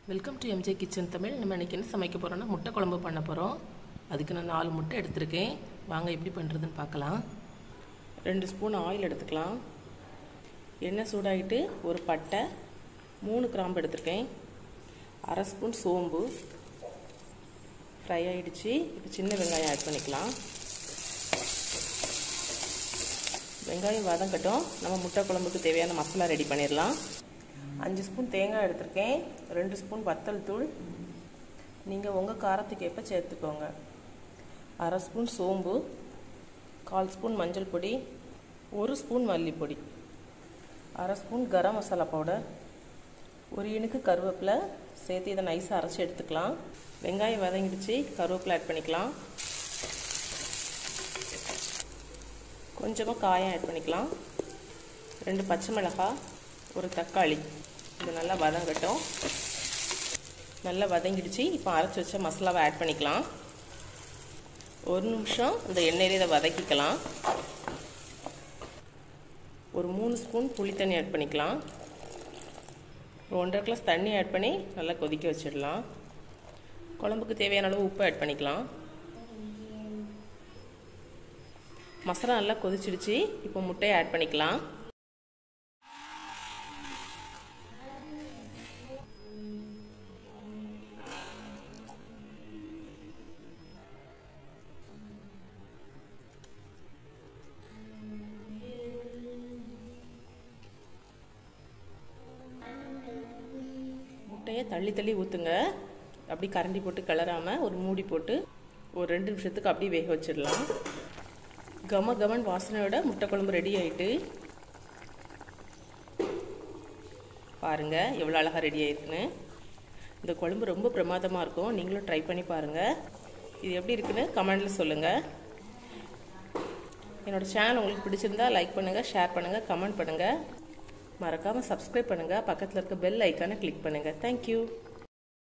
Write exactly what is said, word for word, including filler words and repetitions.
Welcome to MJ kitchen Tamil. நம்ம இன்றைக்கி என்ன சமைக்க போகிறோன்னா முட்டை குழம்பு பண்ண போகிறோம். அதுக்கு நான் நாலு முட்டை எடுத்திருக்கேன். வாங்க எப்படி பண்ணுறதுன்னு பார்க்கலாம். ரெண்டு ஸ்பூன் ஆயில் எடுத்துக்கலாம். எண்ணெய் சூடாகிட்டு ஒரு பட்டை, மூணு கிராம்பு எடுத்திருக்கேன். அரை ஸ்பூன் சோம்பு ஃப்ரை ஆகிடுச்சு. இப்போ சின்ன வெங்காயம் ஆட் பண்ணிக்கலாம். வெங்காயம் வதங்கட்டும். நம்ம முட்டை குழம்புக்கு தேவையான மசாலா ரெடி பண்ணிடலாம். அஞ்சு ஸ்பூன் தேங்காய் எடுத்திருக்கேன். ரெண்டு ஸ்பூன் வத்தல் தூள், நீங்கள் உங்கள் காரத்துக்கு ஏற்ப சேர்த்துக்கோங்க. அரை ஸ்பூன் சோம்பு, கால் ஸ்பூன் மஞ்சள் பொடி, ஒரு ஸ்பூன் மல்லிப்பொடி, அரை ஸ்பூன் கரம் மசாலா பவுடர், ஒரு இனுக்கு கருவேப்பிலை சேர்த்து இதை நைஸாக அரைச்சி எடுத்துக்கலாம். வெங்காயம் வதங்கிடுச்சு, கருவேப்பிலை ஆட் பண்ணிக்கலாம். கொஞ்சமாக காயம் ஆட் பண்ணிக்கலாம். ரெண்டு பச்சை மிளகாய், ஒரு தக்காளி. இது நல்லா வதங்கட்டும். நல்லா வதங்கிடுச்சு. இப்போ அரைச்சி வச்ச மசாலாவை ஆட் பண்ணிக்கலாம். ஒரு நிமிஷம் இந்த எண்ணெயிலே இதை வதக்கிக்கலாம். ஒரு மூணு ஸ்பூன் புளி தண்ணி ஆட் பண்ணிக்கலாம். ஒரு ஒன்றரை கிளாஸ் தண்ணி ஆட் பண்ணி நல்லா கொதிக்க வச்சிடலாம். குழம்புக்கு தேவையான அளவு உப்பு ஆட் பண்ணிக்கலாம். மசாலா நல்லா கொதிச்சிடுச்சு. இப்போ முட்டையை ஆட் பண்ணிக்கலாம். முட்டையை தள்ளி தள்ளி ஊற்றுங்க. அப்படி கரண்டி போட்டு கிளறாமல் ஒரு மூடி போட்டு ஒரு ரெண்டு நிமிஷத்துக்கு அப்படியே வேக வச்சிடலாம். கம கமன் வாசனையோட முட்டை குழம்பு ரெடி ஆகிட்டு பாருங்கள் எவ்வளோ அழகாக ரெடி ஆகிருக்குன்னு. இந்த குழம்பு ரொம்ப பிரமாதமாக இருக்கும். நீங்களும் ட்ரை பண்ணி பாருங்கள். இது எப்படி இருக்குன்னு கமெண்டில் சொல்லுங்கள். என்னோடய சேனல் உங்களுக்கு பிடிச்சிருந்தா லைக் பண்ணுங்கள், ஷேர் பண்ணுங்கள், கமெண்ட் பண்ணுங்கள். மறக்காமல் சப்ஸ்கிரைப் பண்ணுங்கள். பக்கத்தில் இருக்க பெல் ஐக்கானை கிளிக் பண்ணுங்கள். தேங்க்யூ.